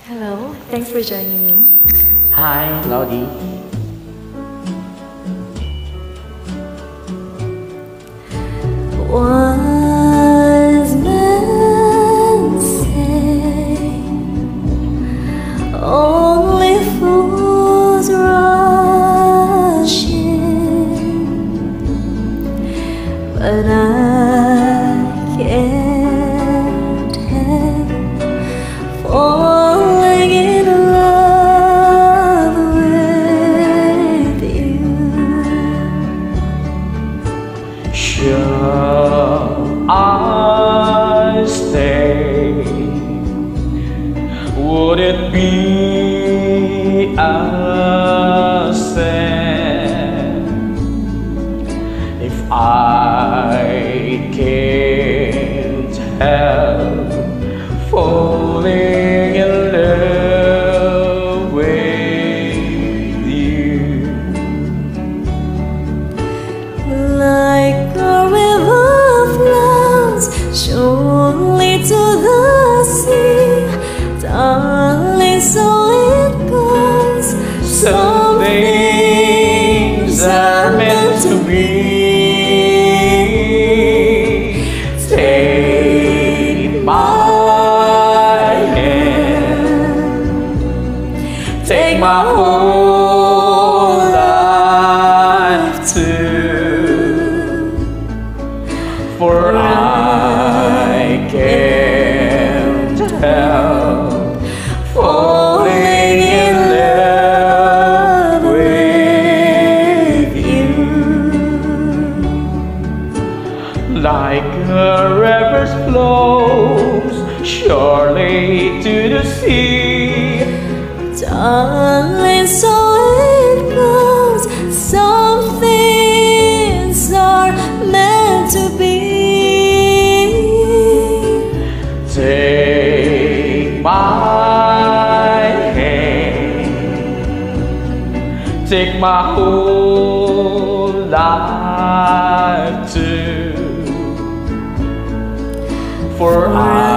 Hello, thanks for joining me. Hi, Lodi. Wise men say only fools rush in, but I can't help falling in love with you. Shall I stay? Would it be a sin if I can't help falling in love with you? Like a river flows surely to the sea, darling, so it goes. Some things are meant to be. Take my hand, take my whole life too, for I can't help falling in love with you. Like a river flows surely to the sea, Darling, so it goes. Some things are meant to be. take my hand, take my whole life too, for I